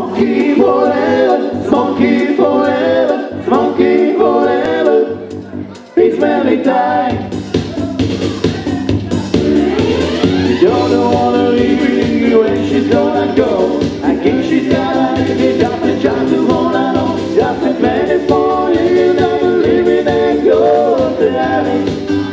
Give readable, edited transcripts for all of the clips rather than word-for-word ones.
Smoky forever, smoky forever, smoky forever. It's smelly time. You don't wanna leave me when she's gonna go. I think she's gonna leave me just a chance to hold on. Just a minute for you, don't leave me and go to heaven.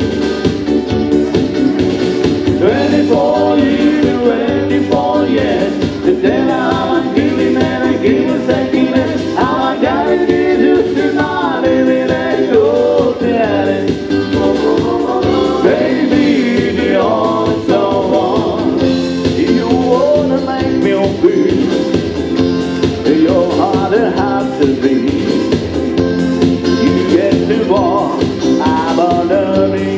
24 years, 24 years. Today I'm giving and I give a second. I gotta give you to my baby and go to heaven. Baby, the only someone you wanna make me feel. Your heart has to beat. You get to walk, I'm under me.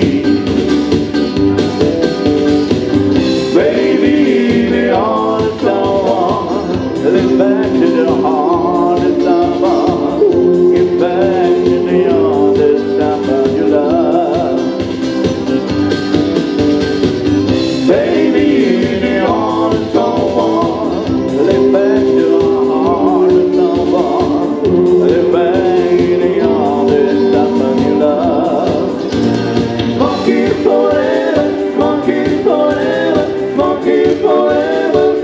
Get back to the hardest summer. Get back to the hardest summer you love. Baby, the hardest summer. Get back to the hardest summer. Get back to the hardest summer you love. Smoky forever, smoky forever, smoky forever.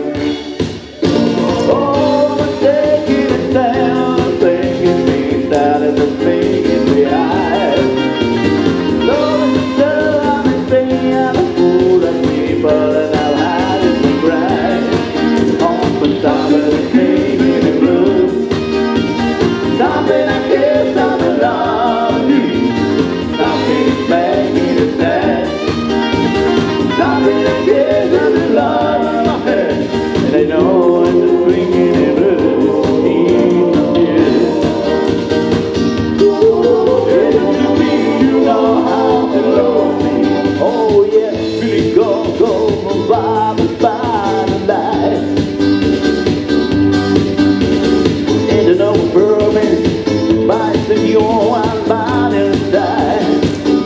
They know it's a swinging in blue. To me, you know how to love me. Oh yeah, really go, by the light. And you know burning, biting your one body inside.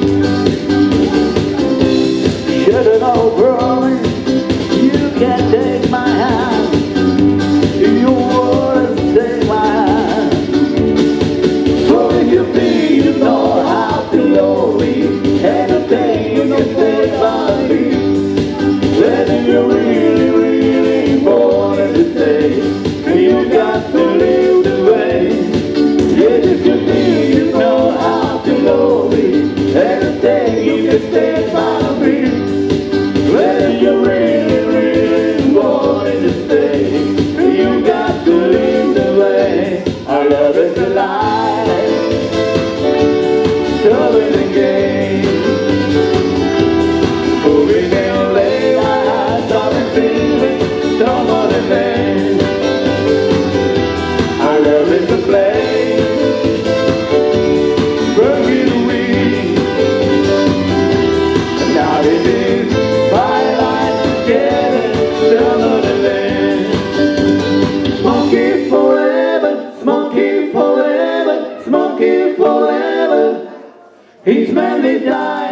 Should have known burning. You can't take my hand. You wouldn't take my hand. So if you feel you know how to love me, anything you can take by me. Then you're really, really born to stay. You got to live the way. Yes, if you feel you know how to love me, anything you can take by me. Then you're really our love is alive, trouble and gain. Moving and lay my eyes on the feeling, trouble and pain. Our love is a flame, burning weed. And now it is firelight together, trouble and pain. Smoky forever, smoky forever, smoky forever. He's manly died.